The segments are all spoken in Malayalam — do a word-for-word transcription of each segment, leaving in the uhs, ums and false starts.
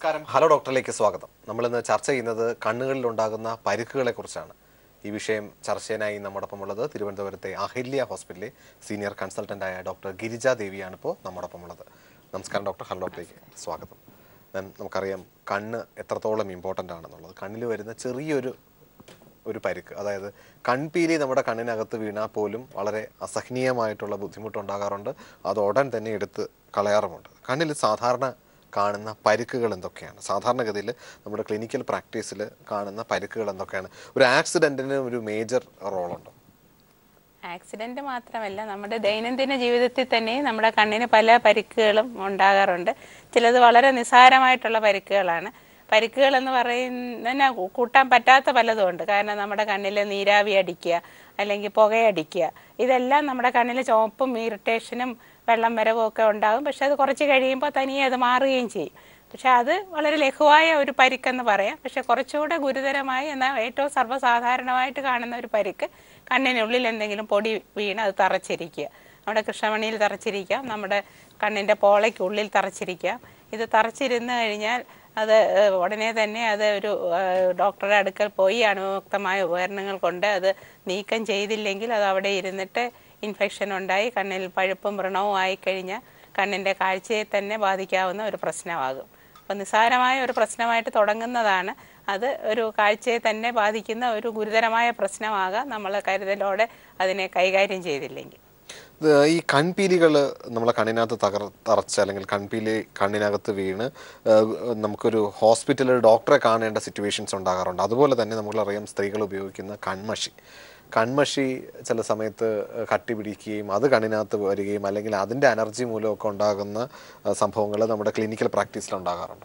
നമസ്കാരം, ഹലോ ഡോക്ടറിലേക്ക് സ്വാഗതം. നമ്മളിന്ന് ചർച്ച ചെയ്യുന്നത് കണ്ണുകളിലുണ്ടാകുന്ന പരിക്കുകളെക്കുറിച്ചാണ്. ഈ വിഷയം ചർച്ചയിനായി നമ്മോടൊപ്പം ഉള്ളത് തിരുവനന്തപുരത്തെ അഹില്യ ഹോസ്പിറ്റലിലെ സീനിയർ കൺസൾട്ടൻ്റായ ഡോക്ടർ ഗിരിജ ദേവിയാണ് ഇപ്പോൾ നമ്മോടൊപ്പം ഉള്ളത്. നമസ്കാരം ഡോക്ടർ, ഹലോ ഡോക്ടറിലേക്ക് സ്വാഗതം. മാം, നമുക്കറിയാം കണ്ണ് എത്രത്തോളം ഇമ്പോർട്ടൻ്റ് ആണെന്നുള്ളത്. കണ്ണിൽ വരുന്ന ചെറിയൊരു ഒരു പരിക്ക്, അതായത് കൺപീലി നമ്മുടെ കണ്ണിനകത്ത് വീണാൽ പോലും വളരെ അസഹനീയമായിട്ടുള്ള ബുദ്ധിമുട്ടുണ്ടാകാറുണ്ട്. അത് ഉടൻ തന്നെ എടുത്ത് കളയാറുമുണ്ട്. കണ്ണിൽ സാധാരണ കാണുന്ന പരിക്കുകൾ എന്തൊക്കെയാണ്? സാധാരണഗതിയിൽ നമ്മുടെ ക്ലിനിക്കൽ പ്രാക്ടീസിൽ കാണുന്ന പരിക്കുകൾ എന്തൊക്കെയാണ്? ഒരു ആക്സിഡൻറ്റിന് ഒരു മേജർ റോളുണ്ടോ? ആക്സിഡൻറ്റ് മാത്രമല്ല, നമ്മുടെ ദൈനംദിന ജീവിതത്തിൽ തന്നെ നമ്മുടെ കണ്ണിന് പല പരിക്കുകളും ഉണ്ടാകാറുണ്ട്. ചിലത് വളരെ നിസ്സാരമായിട്ടുള്ള പരിക്കുകളാണ്. പരിക്കുകൾ എന്ന് പറയുന്നതിന് കൂട്ടാൻ പറ്റാത്ത പലതും ഉണ്ട്. കാരണം നമ്മുടെ കണ്ണിൽ നീരാവി അടിക്കുക, അല്ലെങ്കിൽ പുകയടിക്കുക, ഇതെല്ലാം നമ്മുടെ കണ്ണിൽ ചുവപ്പും ഇറിറ്റേഷനും വെള്ളം വരവും ഒക്കെ ഉണ്ടാകും. പക്ഷെ അത് കുറച്ച് കഴിയുമ്പോൾ തനിയെ അത് മാറുകയും ചെയ്യും. പക്ഷെ അത് വളരെ ലഘുവായ ഒരു പരിക്കെന്ന് പറയാം. പക്ഷെ കുറച്ചുകൂടെ ഗുരുതരമായി എന്നാൽ ഏറ്റവും സർവ്വസാധാരണമായിട്ട് കാണുന്ന ഒരു പരിക്ക്, കണ്ണിനുള്ളിൽ എന്തെങ്കിലും പൊടി വീണ് അത് തറച്ചിരിക്കുക. നമ്മുടെ കൃഷ്ണമണിയിൽ തറച്ചിരിക്കാം, നമ്മുടെ കണ്ണിൻ്റെ പോളയ്ക്കുള്ളിൽ തറച്ചിരിക്കാം. ഇത് തറച്ചിരുന്ന് കഴിഞ്ഞാൽ അത് ഉടനെ തന്നെ അത് ഒരു ഡോക്ടറുടെ അടുക്കൽ പോയി അണുമുക്തമായ ഉപകരണങ്ങൾ കൊണ്ട് അത് നീക്കം ചെയ്തില്ലെങ്കിൽ അത് അവിടെ ഇരുന്നിട്ട് ഇൻഫെക്ഷൻ ഉണ്ടായി കണ്ണിൽ പഴുപ്പും വ്രണവും ആയിക്കഴിഞ്ഞാൽ കണ്ണിൻ്റെ കാഴ്ചയെ തന്നെ ബാധിക്കാവുന്ന ഒരു പ്രശ്നമാകും. അപ്പോൾ നിസ്സാരമായ ഒരു പ്രശ്നമായിട്ട് തുടങ്ങുന്നതാണ്, അത് ഒരു കാഴ്ചയെ തന്നെ ബാധിക്കുന്ന ഒരു ഗുരുതരമായ പ്രശ്നമാകാം നമ്മൾ കരുതലോടെ അതിനെ കൈകാര്യം ചെയ്തില്ലെങ്കിൽ. ഈ കൺപീലികൾ നമ്മളെ കണ്ണിനകത്ത് തകർ തറച്ച് അല്ലെങ്കിൽ കൺപീലി കണ്ണിനകത്ത് വീണ് നമുക്കൊരു ഹോസ്പിറ്റലിൽ ഡോക്ടറെ കാണേണ്ട സിറ്റുവേഷൻസ് ഉണ്ടാകാറുണ്ട്. അതുപോലെ തന്നെ നമ്മളറിയാം സ്ത്രീകൾ ഉപയോഗിക്കുന്ന കൺമഷി കൺമഷി ചില സമയത്ത് കട്ടി പിടിക്കുകയും അത് കണ്ണിനകത്ത് വരികയും അല്ലെങ്കിൽ അതിൻ്റെ അലർജി മൂലമൊക്കെ ഉണ്ടാകുന്ന സംഭവങ്ങൾ നമ്മുടെ ക്ലിനിക്കൽ പ്രാക്ടീസിൽ ഉണ്ടാകാറുണ്ട്.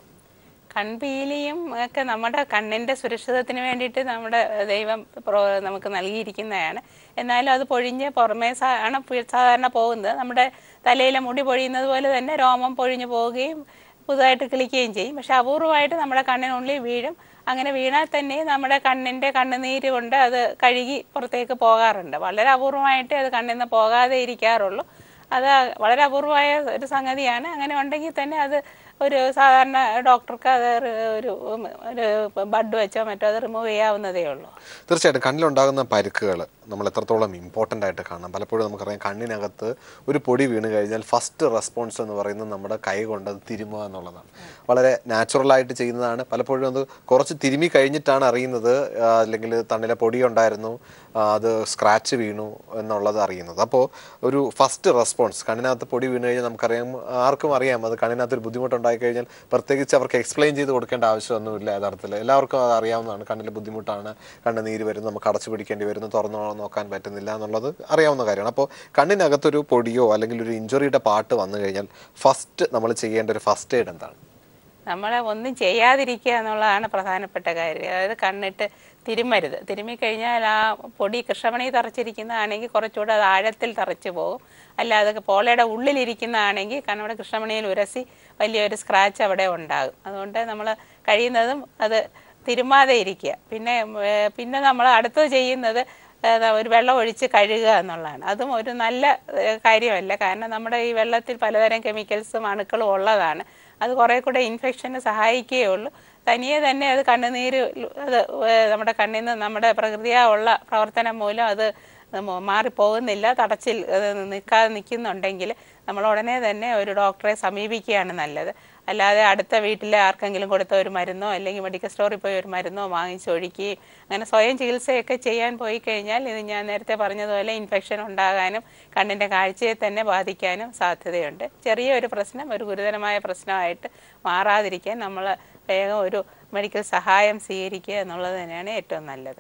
കൺപീലിയും ഒക്കെ നമ്മുടെ കണ്ണിൻ്റെ സുരക്ഷിതത്തിന് വേണ്ടിയിട്ട് നമ്മുടെ ദൈവം നമുക്ക് നൽകിയിരിക്കുന്നതാണ്. എന്നാലും അത് പൊഴിഞ്ഞ് പുറമേ ആണ് സാധാരണ പോകുന്നത്. നമ്മുടെ തലയിലെ മുടി പൊഴിയുന്നത് പോലെ തന്നെ രോമം പൊഴിഞ്ഞു പോവുകയും പുതുതായിട്ട് കിളിക്കുകയും ചെയ്യും. പക്ഷെ അപൂർവമായിട്ട് നമ്മുടെ കണ്ണിനുള്ളിൽ വീഴും. അങ്ങനെ വീണാൽ തന്നെ നമ്മുടെ കണ്ണിൻ്റെ കണ്ണുനീര് കൊണ്ട് അത് കഴുകി പുറത്തേക്ക് പോകാറുണ്ട്. വളരെ അപൂർവമായിട്ട് അത് കണ്ണിൽ നിന്ന് പോകാതെ ഇരിക്കാറുള്ളൂ. അത് വളരെ അപൂർവമായ ഒരു സംഗതിയാണ്. അങ്ങനെ ഉണ്ടെങ്കിൽ തന്നെ അത് ഒരു സാധാരണ ഡോക്ടർക്ക് അത് ഒരു ഒരു ബഡ് വെച്ചോ മറ്റോ അത് റിമൂവ് ചെയ്യാവുന്നതേ ഉള്ളൂ. തീർച്ചയായിട്ടും കണ്ണിലുണ്ടാകുന്ന പരിക്കുകൾ നമ്മൾ എത്രത്തോളം ഇമ്പോർട്ടൻ്റ് ആയിട്ട് കാണാം. പലപ്പോഴും നമുക്കറിയാം കണ്ണിനകത്ത് ഒരു പൊടി വീണ് കഴിഞ്ഞാൽ ഫസ്റ്റ് റെസ്പോൺസ് എന്ന് പറയുന്നത് നമ്മുടെ കൈ കൊണ്ട് അത് തിരുമുക എന്നുള്ളതാണ്. വളരെ നാച്ചുറലായിട്ട് ചെയ്യുന്നതാണ്. പലപ്പോഴും അത് കുറച്ച് തിരുമി കഴിഞ്ഞിട്ടാണ് അറിയുന്നത്, അല്ലെങ്കിൽ തണ്ണിലെ പൊടി ഉണ്ടായിരുന്നു, അത് സ്ക്രാച്ച് വീണു എന്നുള്ളത് അറിയുന്നത്. അപ്പോൾ ഒരു ഫസ്റ്റ് റെസ്പോൺസ്, കണ്ണിനകത്ത് പൊടി വീണ് കഴിഞ്ഞാൽ നമുക്കറിയാം, ആർക്കും അറിയാം അത് കണ്ണിനകത്തൊരു ബുദ്ധിമുട്ടുണ്ടായി കഴിഞ്ഞാൽ പ്രത്യേകിച്ച് അവർക്ക് എക്സ്പ്ലെയിൻ ചെയ്ത് കൊടുക്കേണ്ട ആവശ്യമൊന്നുമില്ല. യഥാർത്ഥത്തിൽ എല്ലാവർക്കും അത് അറിയാവുന്നതാണ്. കണ്ണിൽ ബുദ്ധിമുട്ടാണ്, കണ്ണ് നീര് വരുന്നു, നമുക്ക് അടച്ചു പിടിക്കേണ്ടി വരുന്നു, തുറന്നു നോക്കാൻ പറ്റുന്നില്ല എന്നുള്ളത് അറിയാവുന്ന കാര്യമാണ്. അപ്പോൾ കണ്ണിനകത്തൊരു പൊടിയോ അല്ലെങ്കിൽ ഒരു ഇഞ്ചുറിയുടെ പാട്ട് വന്നു കഴിഞ്ഞാൽ ഫസ്റ്റ് നമ്മൾ ചെയ്യേണ്ട ഒരു ഫസ്റ്റ് എയ്ഡ് എന്താണ്? നമ്മളെ ഒന്നും ചെയ്യാതിരിക്കുക എന്നുള്ളതാണ് പ്രധാനപ്പെട്ട കാര്യം. അതായത് കണ്ണിട്ട് തിരുമരുത്. തിരുമ്മിക്കഴിഞ്ഞാൽ ആ പൊടി കൃഷ്ണമണി തറച്ചിരിക്കുന്നതാണെങ്കിൽ കുറച്ചുകൂടെ അത് ആഴത്തിൽ തറച്ചു പോകും. അല്ല അതൊക്കെ പോളയുടെ ഉള്ളിലിരിക്കുന്നതാണെങ്കിൽ നമ്മുടെ കൃഷ്ണമണിയിൽ ഉരസി വലിയൊരു സ്ക്രാച്ച് അവിടെ ഉണ്ടാകും. അതുകൊണ്ട് നമ്മൾ കഴിയുന്നതും അത് തിരുമാതെ ഇരിക്കുക. പിന്നെ പിന്നെ നമ്മൾ അടുത്തത് ചെയ്യുന്നത് ഒരു വെള്ളം ഒഴിച്ച് കഴുകുക എന്നുള്ളതാണ്. അതും ഒരു നല്ല കാര്യമല്ല. കാരണം നമ്മുടെ ഈ വെള്ളത്തിൽ പലതരം കെമിക്കൽസും അണുക്കളും ഉള്ളതാണ്. അത് കുറേ കൂടെ ഇൻഫെക്ഷന് സഹായിക്കുകയുള്ളൂ. തനിയെ തന്നെ അത് കണ്ണുനീര് അത് നമ്മുടെ കണ്ണിൽ നിന്ന് നമ്മുടെ പ്രകൃതിയാ ഉള്ള പ്രവർത്തനം മൂലം അത് മാറിപ്പോകുന്നില്ല. തടച്ചിൽ നിൽക്കാതെ നിൽക്കുന്നുണ്ടെങ്കിൽ നമ്മൾ ഉടനെ തന്നെ ഒരു ഡോക്ടറെ സമീപിക്കുകയാണ് നല്ലത്. അല്ലാതെ അടുത്ത വീട്ടിലെ ആർക്കെങ്കിലും കൊടുത്ത ഒരു മരുന്നോ അല്ലെങ്കിൽ മെഡിക്കൽ സ്റ്റോറിൽ പോയി ഒരു മരുന്നോ വാങ്ങിച്ചൊഴിക്കുകയും അങ്ങനെ സ്വയം ചികിത്സയൊക്കെ ചെയ്യാൻ പോയി കഴിഞ്ഞാൽ ഇത് ഞാൻ നേരത്തെ പറഞ്ഞതുപോലെ ഇൻഫെക്ഷൻ ഉണ്ടാകാനും കണ്ണിൻ്റെ കാഴ്ചയെ തന്നെ ബാധിക്കാനും സാധ്യതയുണ്ട്. ചെറിയൊരു പ്രശ്നം ഒരു ഗുരുതരമായ പ്രശ്നമായിട്ട് മാറാതിരിക്കാൻ നമ്മൾ വേഗം ഒരു മെഡിക്കൽ സഹായം സ്വീകരിക്കുക എന്നുള്ളത് തന്നെയാണ് ഏറ്റവും നല്ലത്.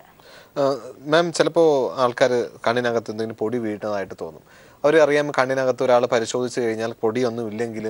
മാം, ചിലപ്പോൾ ആൾക്കാർ കണ്ണിനകത്ത് എന്തെങ്കിലും പൊടി വീഴുന്നതായിട്ട് തോന്നും. അവർ അറിയാം കണ്ണിനകത്ത് ഒരാൾ പരിശോധിച്ച് കഴിഞ്ഞാൽ പൊടിയൊന്നും ഇല്ലെങ്കിലും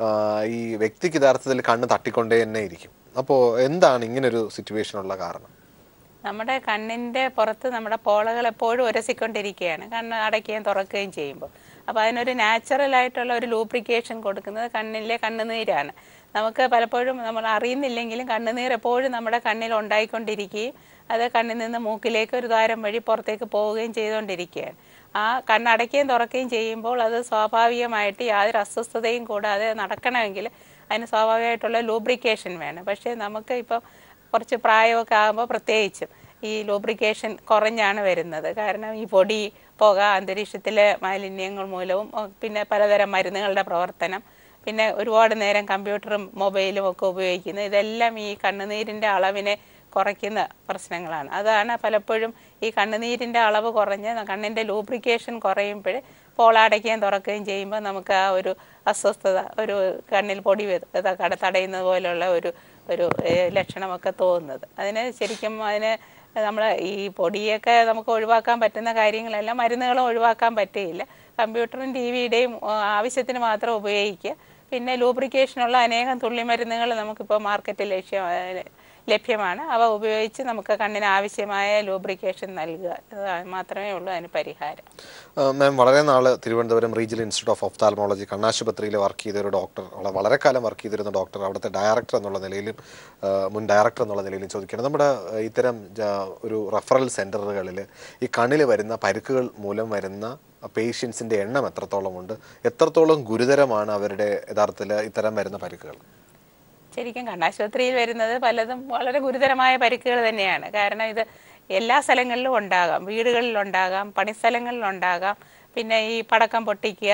ഈ വ്യക്തിക്ക് യഥാർത്ഥത്തിൽ കണ്ണ് തട്ടിക്കൊണ്ടേ തന്നെ ഇരിക്കും. അപ്പോൾ എന്താണ് ഇങ്ങനൊരു സിറ്റുവേഷനുള്ള കാരണം? നമ്മുടെ കണ്ണിൻ്റെ പുറത്ത് നമ്മുടെ പോളകൾ എപ്പോഴും ഉരസിക്കൊണ്ടിരിക്കുകയാണ് കണ്ണ് അടയ്ക്കുകയും തുറക്കുകയും ചെയ്യുമ്പോൾ. അപ്പോൾ അതിനൊരു നാച്ചുറലായിട്ടുള്ള ഒരു ലൂബ്രിക്കേഷൻ കൊടുക്കുന്നത് കണ്ണിലെ കണ്ണുനീരാണ്. നമുക്ക് പലപ്പോഴും നമ്മൾ അറിയുന്നില്ലെങ്കിലും കണ്ണുനീർ എപ്പോഴും നമ്മുടെ കണ്ണിൽ ഉണ്ടായിക്കൊണ്ടിരിക്കുകയും അത് കണ്ണിൽ നിന്ന് മൂക്കിലേക്ക് ഒരു ദ്വാരം വഴി പുറത്തേക്ക് പോവുകയും ചെയ്തുകൊണ്ടിരിക്കുകയാണ്. ആ കണ്ണടയ്ക്കുകയും തുറക്കുകയും ചെയ്യുമ്പോൾ അത് സ്വാഭാവികമായിട്ട് യാതൊരു അസ്വസ്ഥതയും കൂടാതെ നടക്കണമെങ്കിൽ അതിന് സ്വാഭാവികമായിട്ടുള്ള ലൂബ്രിക്കേഷൻ വേണം. പക്ഷേ നമുക്ക് ഇപ്പോൾ കുറച്ച് പ്രായമൊക്കെ ആകുമ്പോൾ പ്രത്യേകിച്ചും ഈ ലൂബ്രിക്കേഷൻ കുറഞ്ഞാണ് വരുന്നത്. കാരണം ഈ പൊടി, പുക, അന്തരീക്ഷത്തിലെ മാലിന്യങ്ങൾ മൂലവും പിന്നെ പലതരം മരുന്നുകളുടെ പ്രവർത്തനം, പിന്നെ ഒരുപാട് നേരം കമ്പ്യൂട്ടറും മൊബൈലും ഒക്കെ ഉപയോഗിക്കുന്നത്, ഇതെല്ലാം ഈ കണ്ണുനീരിൻ്റെ അളവിനെ കുറയ്ക്കുന്ന പ്രശ്നങ്ങളാണ്. അതാണ് പലപ്പോഴും ഈ കണ്ണുനീരിൻ്റെ അളവ് കുറഞ്ഞ് കണ്ണിൻ്റെ ലൂബ്രിക്കേഷൻ കുറയുമ്പോൾ പോളടയ്ക്കുകയും തുറക്കുകയും ചെയ്യുമ്പോൾ നമുക്ക് ആ ഒരു അസ്വസ്ഥത, ഒരു കണ്ണിൽ പൊടി കട തടയുന്നത് പോലെയുള്ള ഒരു ഒരു ലക്ഷണമൊക്കെ തോന്നുന്നത്. അതിന് ശരിക്കും അതിന് നമ്മൾ ഈ പൊടിയൊക്കെ നമുക്ക് ഒഴിവാക്കാൻ പറ്റുന്ന കാര്യങ്ങളെല്ലാം മരുന്നുകളും ഒഴിവാക്കാൻ പറ്റുകയില്ല. കമ്പ്യൂട്ടറും ടി വിയുടെയും ആവശ്യത്തിന് മാത്രം ഉപയോഗിക്കുക. പിന്നെ ലൂബ്രിക്കേഷനുള്ള അനേകം തുള്ളിമരുന്നുകൾ നമുക്കിപ്പോൾ മാർക്കറ്റിൽ ലക്ഷ്യ ലഭ്യമാണ്. അവ ഉപയോഗിച്ച് നമുക്ക് കണ്ണിന് ആവശ്യമായ ലൂബ്രിക്കേഷൻ നൽകുക, മാത്രമേ ഉള്ളൂ അതിന് പരിഹാരം. മാം, വളരെ നാൾ Thiruvananthapuram regional institute of ophthalmology കണ്ണാശുപത്രിയിൽ വർക്ക് ചെയ്ത ഒരു ഡോക്ടർ, വളരെ കാലം വർക്ക് ചെയ്തിരുന്ന ഡോക്ടർ, അവിടുത്തെ ഡയറക്ടർ എന്നുള്ള നിലയിലും മുൻ ഡയറക്ടർ എന്നുള്ള നിലയിലും ചോദിക്കുകയാണ്, നമ്മുടെ ഇത്തരം ഒരു റെഫറൽ സെൻ്ററുകളിൽ ഈ കണ്ണിൽ വരുന്ന പരുക്കുകൾ മൂലം വരുന്ന പേഷ്യൻസിൻ്റെ എണ്ണം എത്രത്തോളമുണ്ട്, എത്രത്തോളം ഗുരുതരമാണ് അവരുടെ യഥാർത്ഥത്തിൽ ഇത്തരം വരുന്ന പരുക്കുകൾ? ശരിക്കും കണ്ണാശുപത്രിയിൽ വരുന്നത് പലതും വളരെ ഗുരുതരമായ പരിക്കുകൾ തന്നെയാണ്. കാരണം ഇത് എല്ലാ സ്ഥലങ്ങളിലും ഉണ്ടാകാം, വീടുകളിലുണ്ടാകാം, പണിസ്ഥലങ്ങളിലുണ്ടാകാം, പിന്നെ ഈ പടക്കം പൊട്ടിക്കുക,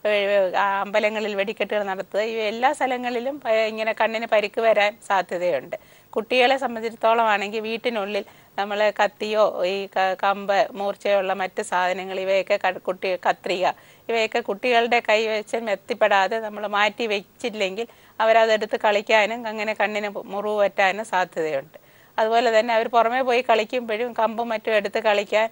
അമ്പലങ്ങളിൽ വെടിക്കെട്ടുകൾ നടത്തുക, ഇവ എല്ലാ സ്ഥലങ്ങളിലും ഇങ്ങനെ കണ്ണിന് പരിക്ക് വരാൻ സാധ്യതയുണ്ട്. കുട്ടികളെ സംബന്ധിച്ചിടത്തോളം ആണെങ്കിൽ വീട്ടിനുള്ളിൽ നമ്മൾ കത്തിയോ ഈ കമ്പ് മൂർച്ചയുള്ള മറ്റ് സാധനങ്ങൾ ഇവയൊക്കെ കുട്ടി കത്രിക ഇവയൊക്കെ കുട്ടികളുടെ കൈവശം എത്തിപ്പെടാതെ നമ്മൾ മാറ്റി വെച്ചില്ലെങ്കിൽ അവരതെടുത്ത് കളിക്കാനും അങ്ങനെ കണ്ണിന് മുറിവ് പറ്റാനും സാധ്യതയുണ്ട്. അതുപോലെ തന്നെ അവർ പുറമേ പോയി കളിക്കുമ്പോഴും കമ്പും മറ്റും എടുത്ത് കളിക്കാൻ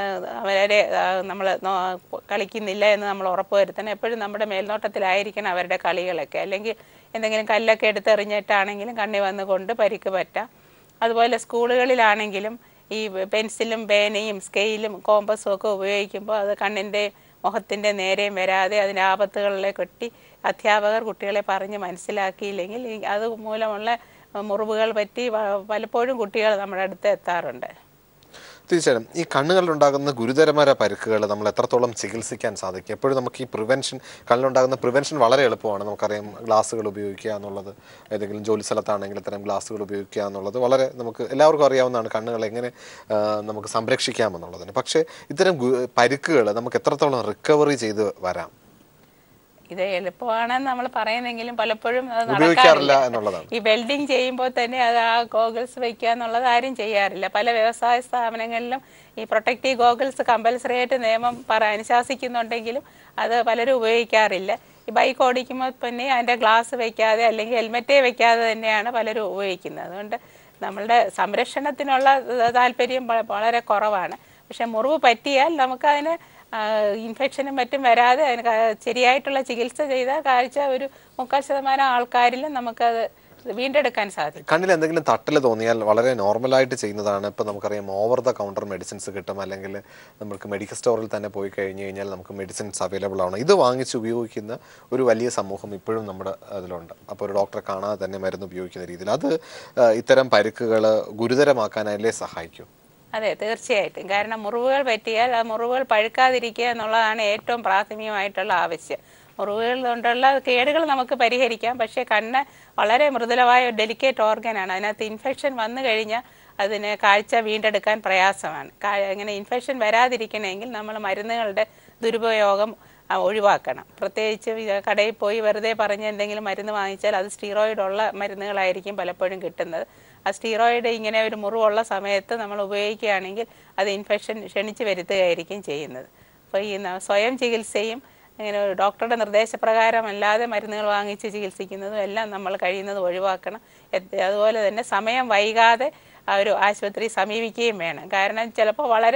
അവരെ നമ്മൾ കളിക്കുന്നില്ല എന്ന് നമ്മൾ ഉറപ്പ് വരുത്തണം. എപ്പോഴും നമ്മുടെ മേൽനോട്ടത്തിലായിരിക്കണം അവരുടെ കളികളൊക്കെ. അല്ലെങ്കിൽ എന്തെങ്കിലും കല്ലൊക്കെ എടുത്തെറിഞ്ഞിട്ടാണെങ്കിലും കണ്ണി വന്നുകൊണ്ട് പരിക്ക് പറ്റാം. അതുപോലെ സ്കൂളുകളിലാണെങ്കിലും ഈ പെൻസിലും പേനയും സ്കെയിലും കോമ്പസും ഒക്കെ ഉപയോഗിക്കുമ്പോൾ അത് കണ്ണിൻ്റെ മുഖത്തിൻ്റെ നേരെയും വരാതെ അതിൻ്റെ ആപത്തുകളിലെ കെട്ടി അധ്യാപകർ കുട്ടികളെ പറഞ്ഞ് മനസ്സിലാക്കിയില്ലെങ്കിൽ അത് മൂലമുള്ള മുറിവുകൾ പറ്റി പലപ്പോഴും കുട്ടികൾ നമ്മുടെ അടുത്ത് എത്താറുണ്ട്. തീർച്ചയായും ഈ കണ്ണുകളിലുണ്ടാകുന്ന ഗുരുതരമായ പരുക്കുകൾ നമ്മൾ എത്രത്തോളം ചികിത്സിക്കാൻ സാധിക്കും? എപ്പോഴും നമുക്ക് ഈ പ്രിവെൻഷൻ, കണ്ണിലുണ്ടാകുന്ന പ്രിവെൻഷൻ വളരെ എളുപ്പമാണ്. നമുക്കറിയാം, ഗ്ലാസ്സുകൾ ഉപയോഗിക്കുക എന്നുള്ളത്, ഏതെങ്കിലും ജോലി സ്ഥലത്താണെങ്കിൽ ഇത്തരം ഗ്ലാസ്സുകൾ ഉപയോഗിക്കുക എന്നുള്ളത് വളരെ നമുക്ക് എല്ലാവർക്കും അറിയാവുന്നതാണ്, കണ്ണുകൾ എങ്ങനെ നമുക്ക് സംരക്ഷിക്കാമെന്നുള്ളതിന്. പക്ഷേ ഇത്തരം പരുക്കുകൾ നമുക്ക് എത്രത്തോളം റിക്കവറി ചെയ്ത് വരാം? ഇത് എളുപ്പമാണെന്ന് നമ്മൾ പറയുന്നെങ്കിലും പലപ്പോഴും അത് നടക്കാറില്ല എന്നുള്ളതാണ്. ഈ വെൽഡിങ് ചെയ്യുമ്പോൾ തന്നെ അത് ആ ഗോഗിൾസ് വയ്ക്കുക എന്നുള്ളത് ആരും ചെയ്യാറില്ല. പല വ്യവസായ സ്ഥാപനങ്ങളിലും ഈ പ്രൊട്ടക്റ്റീവ് ഗോഗിൾസ് കമ്പൽസറി ആയിട്ട് നിയമം പറ അനുശാസിക്കുന്നുണ്ടെങ്കിലും അത് പലരും ഉപയോഗിക്കാറില്ല. ഈ ബൈക്ക് ഓടിക്കുമ്പോൾ തന്നെ അതിൻ്റെ ഗ്ലാസ് വയ്ക്കാതെ അല്ലെങ്കിൽ ഹെൽമെറ്റേ വയ്ക്കാതെ തന്നെയാണ് പലരും ഉപയോഗിക്കുന്നത്. അതുകൊണ്ട് നമ്മളുടെ സംരക്ഷണത്തിനുള്ള താല്പര്യം വളരെ കുറവാണ്. പക്ഷെ മുറിവ് പറ്റിയാൽ നമുക്കതിന് ഇൻഫെക്ഷനും മറ്റും വരാതെ അതിന് ശരിയായിട്ടുള്ള ചികിത്സ ചെയ്താൽ കാഴ്ച ഒരു മുക്കാൽ ശതമാനം ആൾക്കാരിലും നമുക്കത് വീണ്ടെടുക്കാൻ സാധിക്കും. കണ്ണിൽ എന്തെങ്കിലും തട്ടൽ തോന്നിയാൽ വളരെ നോർമലായിട്ട് ചെയ്യുന്നതാണ്. ഇപ്പം നമുക്കറിയാം, ഓവർ ദ കൗണ്ടർ മെഡിസിൻസ് കിട്ടും, അല്ലെങ്കിൽ നമുക്ക് മെഡിക്കൽ സ്റ്റോറിൽ തന്നെ പോയി കഴിഞ്ഞ് കഴിഞ്ഞാൽ നമുക്ക് മെഡിസിൻസ് അവൈലബിൾ ആണ്. ഇത് വാങ്ങിച്ച് ഉപയോഗിക്കുന്ന ഒരു വലിയ സമൂഹം ഇപ്പോഴും നമ്മുടെ അതിലുണ്ട്. അപ്പോൾ ഒരു ഡോക്ടറെ കാണാതെ തന്നെ മരുന്ന് ഉപയോഗിക്കുന്ന രീതിയിൽ അത് ഇത്തരം പരുക്കുകൾ ഗുരുതരമാക്കാനല്ലേ സഹായിക്കും? അതെ, തീർച്ചയായിട്ടും. കാരണം മുറിവുകൾ പറ്റിയാൽ ആ മുറിവുകൾ പഴുക്കാതിരിക്കുക എന്നുള്ളതാണ് ഏറ്റവും പ്രാഥമികമായിട്ടുള്ള ആവശ്യം. മുറിവുകൾ കൊണ്ടുള്ള കേടുകൾ നമുക്ക് പരിഹരിക്കാം, പക്ഷേ കണ്ണ് വളരെ മൃദുലമായ ഒരു ഡെലിക്കേറ്റ് ഓർഗനാണ്. അതിനകത്ത് ഇൻഫെക്ഷൻ വന്നു കഴിഞ്ഞാൽ അതിന് കാഴ്ച വീണ്ടെടുക്കാൻ പ്രയാസമാണ്. അങ്ങനെ ഇൻഫെക്ഷൻ വരാതിരിക്കണമെങ്കിൽ നമ്മൾ മരുന്നുകളുടെ ദുരുപയോഗം ഒഴിവാക്കണം. പ്രത്യേകിച്ച് കടയിൽ പോയി വെറുതെ പറഞ്ഞ് എന്തെങ്കിലും മരുന്ന് വാങ്ങിച്ചാൽ അത് സ്റ്റീറോയിഡുള്ള മരുന്നുകളായിരിക്കും പലപ്പോഴും കിട്ടുന്നത്. ആ സ്റ്റീറോയിഡ് ഇങ്ങനെ ഒരു മുറിവുള്ള സമയത്ത് നമ്മൾ ഉപയോഗിക്കുകയാണെങ്കിൽ അത് ഇൻഫെക്ഷൻ ക്ഷണിച്ച് വരുത്തുകയായിരിക്കും ചെയ്യുന്നത്. അപ്പോൾ ഈ സ്വയം ചികിത്സയും ഇങ്ങനെ ഡോക്ടറുടെ നിർദ്ദേശപ്രകാരം അല്ലാതെ മരുന്നുകൾ വാങ്ങിച്ച് ചികിത്സിക്കുന്നതും എല്ലാം നമ്മൾ കഴിയുന്നത് ഒഴിവാക്കണം. അതുപോലെ തന്നെ സമയം വൈകാതെ ആ ഒരു ആശുപത്രി സമീപിക്കുകയും വേണം. കാരണം ചിലപ്പോൾ വളരെ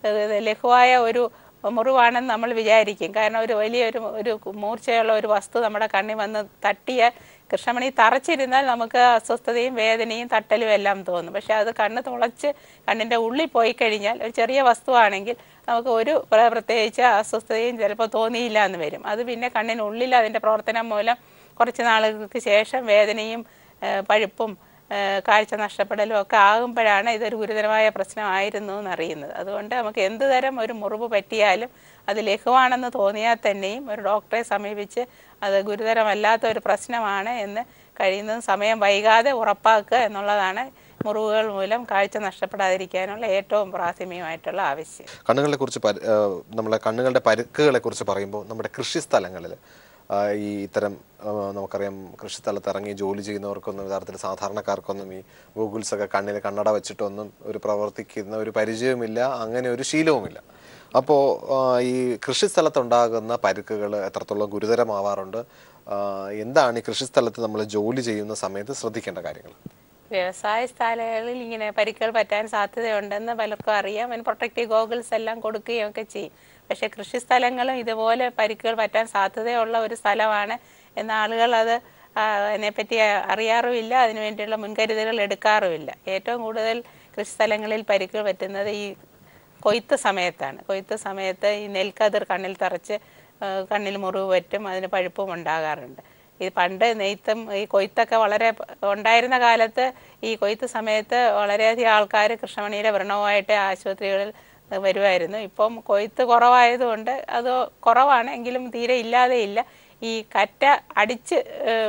ലഘുവായ ഒരു മുറിവാണെന്ന് നമ്മൾ വിചാരിക്കും. കാരണം ഒരു വലിയൊരു ഒരു മൂർച്ചയുള്ള ഒരു വസ്തു നമ്മുടെ കണ്ണിൽ വന്ന് തട്ടിയാൽ കൃഷ്ണമണി തറച്ചിരുന്നാൽ നമുക്ക് അസ്വസ്ഥതയും വേദനയും തട്ടലും എല്ലാം തോന്നും. പക്ഷെ അത് കണ്ണ് തുളച്ച് കണ്ണിൻ്റെ ഉള്ളിൽ പോയി കഴിഞ്ഞാൽ ഒരു ചെറിയ വസ്തുവാണെങ്കിൽ നമുക്ക് ഒരു പ്രത്യേകിച്ച് അസ്വസ്ഥതയും ചിലപ്പോൾ തോന്നിയില്ല എന്ന് വരും. അത് പിന്നെ കണ്ണിനുള്ളിൽ അതിൻ്റെ പ്രവർത്തനം മൂലം കുറച്ച് നാളുകൾക്ക് ശേഷം വേദനയും പഴുപ്പും കാഴ്ച നഷ്ടപ്പെടലും ഒക്കെ ആകുമ്പോഴാണ് ഇതൊരു ഗുരുതരമായ പ്രശ്നമായിരുന്നു എന്നറിയുന്നത്. അതുകൊണ്ട് നമുക്ക് എന്ത് തരം ഒരു മുറിവ് പറ്റിയാലും അത് ലഘുവാണെന്ന് തോന്നിയാൽ തന്നെയും ഒരു ഡോക്ടറെ സമീപിച്ച് അത് ഗുരുതരമല്ലാത്ത ഒരു പ്രശ്നമാണ് എന്ന് കഴിയുന്നതും സമയം വൈകാതെ ഉറപ്പാക്കുക എന്നുള്ളതാണ് മുറിവുകൾ മൂലം കാഴ്ച നഷ്ടപ്പെടാതിരിക്കാനുള്ള ഏറ്റവും പ്രാഥമികമായിട്ടുള്ള ആവശ്യം. കണ്ണുകളെ കുറിച്ച് നമ്മളെ കണ്ണുകളുടെ പരുക്കുകളെ കുറിച്ച് പറയുമ്പോൾ നമ്മുടെ കൃഷിസ്ഥലങ്ങളിൽ ഈ ഇത്തരം നമുക്കറിയാം കൃഷിസ്ഥലത്ത് ഇറങ്ങി ജോലി ചെയ്യുന്നവർക്കൊന്നും യഥാർത്ഥത്തിൽ സാധാരണക്കാർക്കൊന്നും ഈ ഗൂഗിൾസൊക്കെ കണ്ണിൽ കണ്ണട വെച്ചിട്ടൊന്നും ഒരു പ്രവർത്തിക്കുന്ന ഒരു പരിചയവുമില്ല, അങ്ങനെ ഒരു ശീലവുമില്ല. അപ്പോൾ ഈ കൃഷിസ്ഥലത്തുണ്ടാകുന്ന പരുക്കുകൾ എത്രത്തോളം ഗുരുതരമാവാറുണ്ട്, എന്താണ് ഈ കൃഷിസ്ഥലത്ത് നമ്മൾ ജോലി ചെയ്യുന്ന സമയത്ത് ശ്രദ്ധിക്കേണ്ട കാര്യങ്ങൾ? വ്യവസായ സ്ഥലങ്ങളിൽ ഇങ്ങനെ പരിക്കുകൾ പറ്റാൻ സാധ്യതയുണ്ടെന്ന് പലർക്കും അറിയാം. അതിന് പ്രൊട്ടക്റ്റീവ് ഗോഗിൾസ് എല്ലാം കൊടുക്കുകയും ഒക്കെ ചെയ്യും. പക്ഷേ കൃഷിസ്ഥലങ്ങളും ഇതുപോലെ പരിക്കുകൾ പറ്റാൻ സാധ്യതയുള്ള ഒരു സ്ഥലമാണ് എന്ന ആളുകൾ അത് അതിനെപ്പറ്റി അറിയാറുമില്ല, അതിനുവേണ്ടിയുള്ള മുൻകരുതലുകൾ എടുക്കാറുമില്ല. ഏറ്റവും കൂടുതൽ കൃഷിസ്ഥലങ്ങളിൽ പരിക്കുകൾ പറ്റുന്നത് ഈ കൊയ്ത്ത് സമയത്താണ്. കൊയ്ത്ത് സമയത്ത് ഈ നെൽക്കതിർ കണ്ണിൽ തറച്ച് കണ്ണിൽ മുറിവ് പറ്റും, അതിന് പഴുപ്പും ഉണ്ടാകാറുണ്ട്. ഈ പണ്ട് നെയ്ത്തും ഈ കൊയ്ത്തൊക്കെ വളരെ ഉണ്ടായിരുന്ന കാലത്ത് ഈ കൊയ്ത്ത് സമയത്ത് വളരെയധികം ആൾക്കാർ കൃഷ്ണമണിയുടെ വ്രണവുമായിട്ട് ആശുപത്രികളിൽ വരുമായിരുന്നു. ഇപ്പം കൊയ്ത്ത് കുറവായതുകൊണ്ട് അത് കുറവാണ്, എങ്കിലും തീരെ ഇല്ലാതെയില്ല. ഈ കറ്റ അടിച്ച്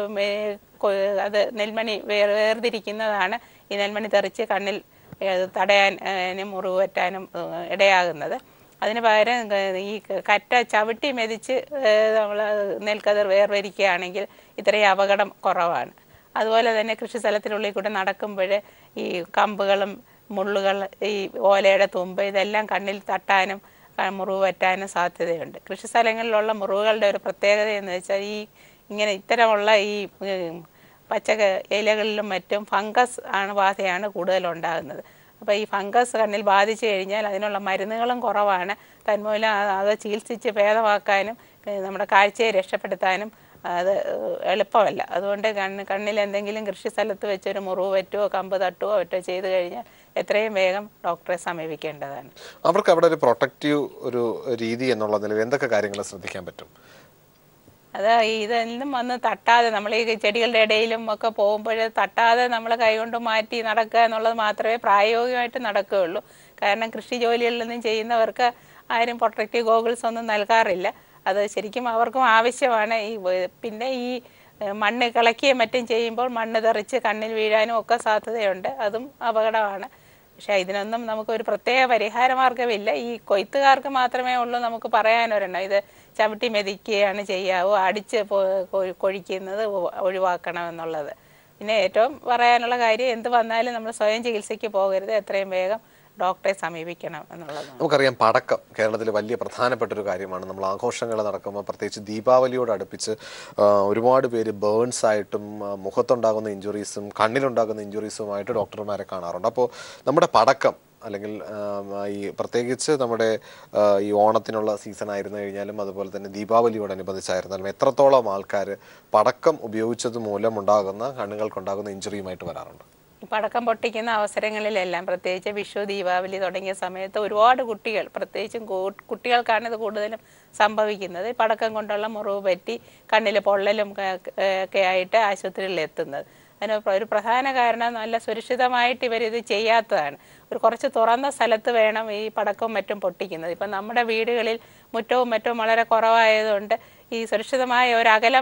അത് നെൽമണി വേർ വേർതിരിക്കുന്നതാണ് ഈ നെൽമണി തെറിച്ച് കണ്ണിൽ തടയാനും മുറിവ് പറ്റാനും ഇടയാകുന്നത്. അതിന് പകരം ഈ കറ്റ ചവിട്ടി മെതിച്ച് നമ്മൾ നെൽക്കതിർ വേർതിരിക്കുകയാണെങ്കിൽ ഇത്രയും അപകടം കുറവാണ്. അതുപോലെ തന്നെ കൃഷിസ്ഥലത്തിനുള്ളിൽ കൂടെ നടക്കുമ്പോൾ ഈ കമ്പുകളും മുള്ളുകൾ, ഈ ഓലയുടെ തുമ്പ്, ഇതെല്ലാം കണ്ണിൽ തട്ടാനും മുറിവ് പറ്റാനും സാധ്യതയുണ്ട്. കൃഷിസ്ഥലങ്ങളിലുള്ള മുറിവുകളുടെ ഒരു പ്രത്യേകത എന്ന് വെച്ചാൽ ഈ ഇങ്ങനെ ഇത്തരമുള്ള ഈ പച്ച ഇലകളിലും മറ്റും ഫംഗസ് ആണ് ബാധയാണ് കൂടുതലുണ്ടാകുന്നത്. അപ്പോൾ ഈ ഫംഗസ് കണ്ണിൽ ബാധിച്ചു കഴിഞ്ഞാൽ അതിനുള്ള മരുന്നുകളും കുറവാണ്. തന്മൂലം അത് ചികിത്സിച്ച് ഭേദമാക്കാനും നമ്മുടെ കാഴ്ചയെ രക്ഷപ്പെടുത്താനും അത് എളുപ്പമല്ല. അതുകൊണ്ട് കണ്ണ് കണ്ണിൽ എന്തെങ്കിലും കൃഷി സ്ഥലത്ത് വെച്ചൊരു മുറിവ് പറ്റുമോ കമ്പ് തട്ടുകയോ മറ്റോ ചെയ്ത് കഴിഞ്ഞാൽ എത്രയും വേഗം ഡോക്ടറെ സമീപിക്കേണ്ടതാണ്. അവർക്ക് അവിടെ ഒരു പ്രൊട്ടക്റ്റീവ് ഒരു രീതി എന്നുള്ള നിലയിൽ എന്തൊക്കെ കാര്യങ്ങൾ ശ്രദ്ധിക്കാൻ പറ്റും? അത് ഇതെല്ലാം വന്ന് തട്ടാതെ നമ്മൾ ഈ ചെടികളുടെ ഇടയിലും ഒക്കെ പോകുമ്പോൾ തട്ടാതെ നമ്മൾ കൈകൊണ്ട് മാറ്റി നടക്കുക എന്നുള്ളത് മാത്രമേ പ്രായോഗികമായിട്ട് നടക്കുകയുള്ളൂ. കാരണം കൃഷി ജോലികളിലൊന്നും ചെയ്യുന്നവർക്ക് ആരും പ്രൊട്ടക്റ്റീവ് ഗോഗിൾസ് ഒന്നും നൽകാറില്ല. അത് ശരിക്കും അവർക്കും ആവശ്യമാണ്. ഈ പിന്നെ ഈ മണ്ണ് കിളക്കുകയും മറ്റും ചെയ്യുമ്പോൾ മണ്ണ് തെറിച്ച് കണ്ണിൽ വീഴാനും ഒക്കെ സാധ്യതയുണ്ട്, അതും അപകടമാണ്. പക്ഷേ ഇതിനൊന്നും നമുക്കൊരു പ്രത്യേക പരിഹാര മാർഗമില്ല. ഈ കൊയ്ത്തുകാർക്ക് മാത്രമേ ഉള്ളൂ നമുക്ക് പറയാനൊരെണ്ണം, ഇത് ചവിട്ടി മെതിക്കുകയാണ് ചെയ്യാവൂ, അടിച്ച് കൊഴിക്കുന്നത് ഒഴിവാക്കണമെന്നുള്ളത്. പിന്നെ ഏറ്റവും പറയാനുള്ള കാര്യം എന്ത് വന്നാലും നമ്മൾ സ്വയം ചികിത്സയ്ക്ക് പോകരുത്, എത്രയും വേഗം ഡോക്ടറെ സമീപിക്കണം എന്നുള്ളത്. നമുക്കറിയാം പടക്കം കേരളത്തിൽ വലിയ പ്രധാനപ്പെട്ട ഒരു കാര്യമാണ്. നമ്മൾ ആഘോഷങ്ങൾ നടക്കുമ്പോൾ പ്രത്യേകിച്ച് ദീപാവലിയോട് അടുപ്പിച്ച് ഒരുപാട് പേര് ബേൺസ് ആയിട്ടും മുഖത്തുണ്ടാകുന്ന ഇഞ്ചുറീസും കണ്ണിലുണ്ടാകുന്ന ഇഞ്ചുറീസുമായിട്ട് ഡോക്ടർമാരെ കാണാറുണ്ട്. അപ്പോൾ നമ്മുടെ പടക്കം അല്ലെങ്കിൽ ഈ പ്രത്യേകിച്ച് നമ്മുടെ ഈ ഓണത്തിനുള്ള സീസൺ ആയിരുന്നു കഴിഞ്ഞാലും അതുപോലെ തന്നെ ദീപാവലിയോടനുബന്ധിച്ചായിരുന്നാലും എത്രത്തോളം ആൾക്കാർ പടക്കം ഉപയോഗിച്ചത് മൂലം ഉണ്ടാകുന്ന കണ്ണുകൾക്കുണ്ടാകുന്ന ഇഞ്ചുറിയുമായിട്ട് വരാറുണ്ട്? ഈ പടക്കം പൊട്ടിക്കുന്ന അവസരങ്ങളിലെല്ലാം പ്രത്യേകിച്ച് വിഷു ദീപാവലി തുടങ്ങിയ സമയത്ത് ഒരുപാട് കുട്ടികൾ, പ്രത്യേകിച്ചും കുട്ടികൾക്കാണ് ഇത് കൂടുതലും സംഭവിക്കുന്നത്. ഈ പടക്കം കൊണ്ടുള്ള മുറിവ് പറ്റി കണ്ണിൽ പൊള്ളലും ഒക്കെ ആയിട്ട് ആശുപത്രിയിൽ എത്തുന്നത്. അതിന് ഒരു പ്രധാന കാരണം നല്ല സുരക്ഷിതമായിട്ട് ഇവരിത് ചെയ്യാത്തതാണ്. ഒരു കുറച്ച് തുറന്ന സ്ഥലത്ത് വേണം ഈ പടക്കവും മറ്റും പൊട്ടിക്കുന്നത്. ഇപ്പം നമ്മുടെ വീടുകളിൽ മുറ്റവും മറ്റും വളരെ കുറവായതുകൊണ്ട് ഈ സുരക്ഷിതമായ ഒരു അകലം